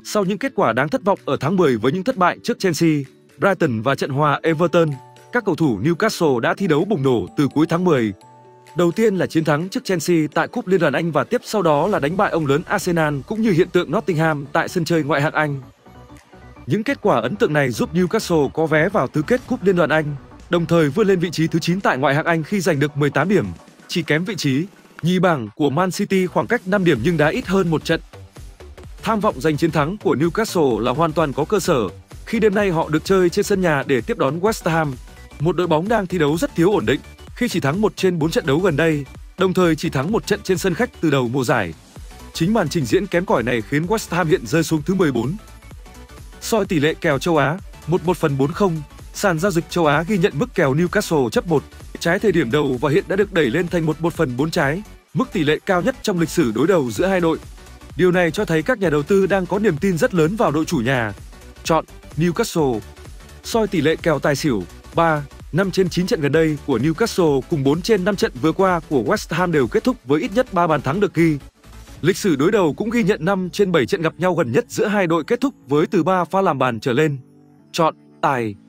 Sau những kết quả đáng thất vọng ở tháng 10 với những thất bại trước Chelsea, Brighton và trận hòa Everton, các cầu thủ Newcastle đã thi đấu bùng nổ từ cuối tháng 10. Đầu tiên là chiến thắng trước Chelsea tại Cúp Liên đoàn Anh và tiếp sau đó là đánh bại ông lớn Arsenal cũng như hiện tượng Nottingham tại sân chơi ngoại hạng Anh. Những kết quả ấn tượng này giúp Newcastle có vé vào tứ kết Cúp Liên đoàn Anh, đồng thời vươn lên vị trí thứ 9 tại ngoại hạng Anh khi giành được 18 điểm, chỉ kém vị trí nhì bảng của Man City khoảng cách 5 điểm nhưng đá ít hơn một trận. Tham vọng giành chiến thắng của Newcastle là hoàn toàn có cơ sở, khi đêm nay họ được chơi trên sân nhà để tiếp đón West Ham, một đội bóng đang thi đấu rất thiếu ổn định khi chỉ thắng 1 trên 4 trận đấu gần đây, đồng thời chỉ thắng 1 trận trên sân khách từ đầu mùa giải. Chính màn trình diễn kém cỏi này khiến West Ham hiện rơi xuống thứ 14. Soi tỷ lệ kèo châu Á 11/40, sàn giao dịch châu Á ghi nhận mức kèo Newcastle chấp 1 trái thời điểm đầu và hiện đã được đẩy lên thành 11/4 trái, mức tỷ lệ cao nhất trong lịch sử đối đầu giữa hai đội. Điều này cho thấy các nhà đầu tư đang có niềm tin rất lớn vào đội chủ nhà. Chọn Newcastle. Soi tỷ lệ kèo tài xỉu 3, 5 trên 9 trận gần đây của Newcastle cùng 4 trên 5 trận vừa qua của West Ham đều kết thúc với ít nhất 3 bàn thắng được ghi. Lịch sử đối đầu cũng ghi nhận 5 trên 7 trận gặp nhau gần nhất giữa hai đội kết thúc với từ 3 pha làm bàn trở lên. Chọn tài.